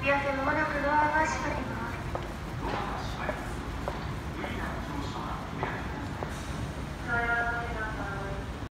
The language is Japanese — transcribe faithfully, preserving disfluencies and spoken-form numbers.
やけ間もなくドアが閉まります。